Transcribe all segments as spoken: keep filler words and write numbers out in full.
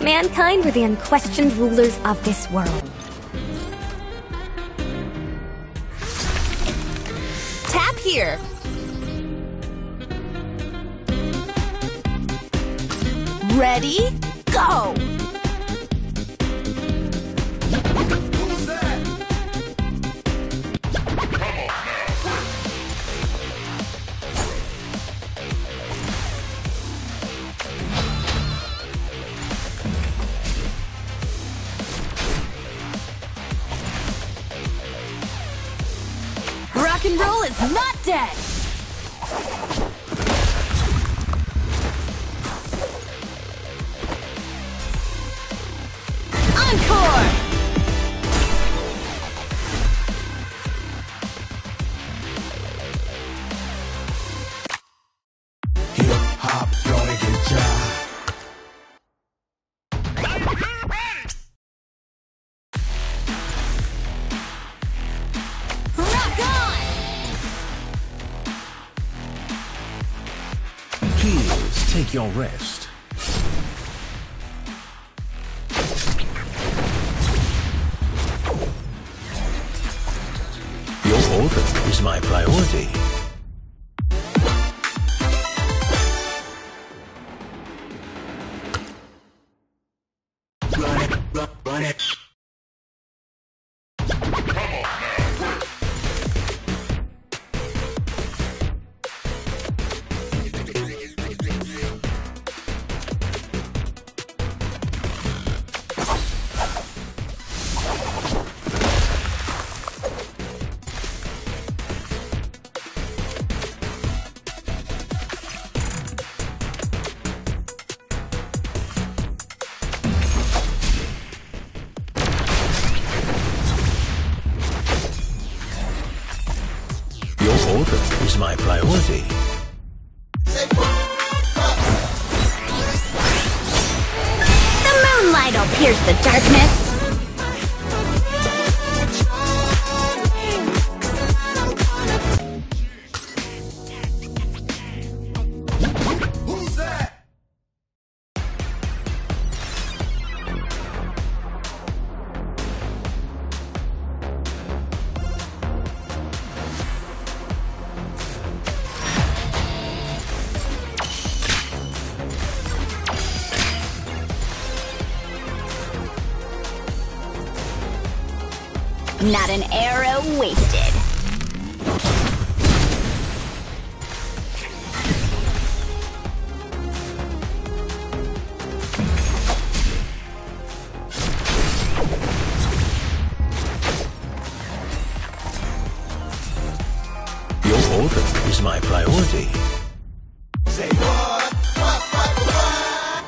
Mankind were the unquestioned rulers of this world. Tap here. Ready? Go! Who's that? Rock and roll is not dead! Encore! Hip hop, gonna get ya. Rock on! Please take your rest. Your order is my priority. Run it, run, run it. Your order is my priority. The moonlight'll pierce the darkness. Who's that? Not an arrow wasted. Your order is my priority. Say what? What, what, what?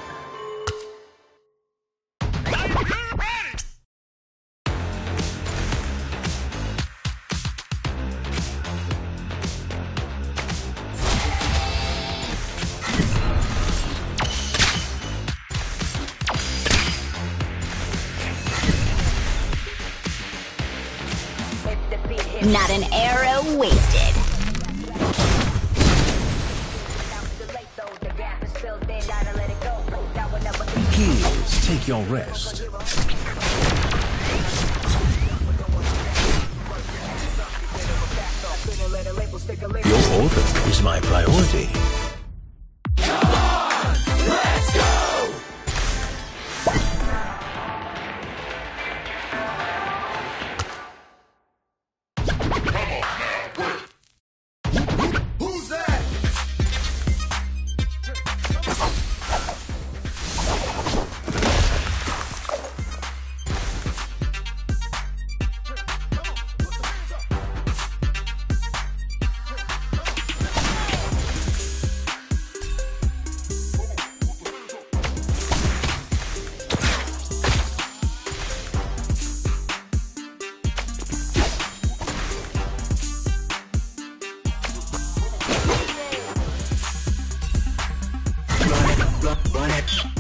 Not an arrow wasted. Please take your rest. Your order is my priority. Come on, let's go. Who's that? Run it, run, run it.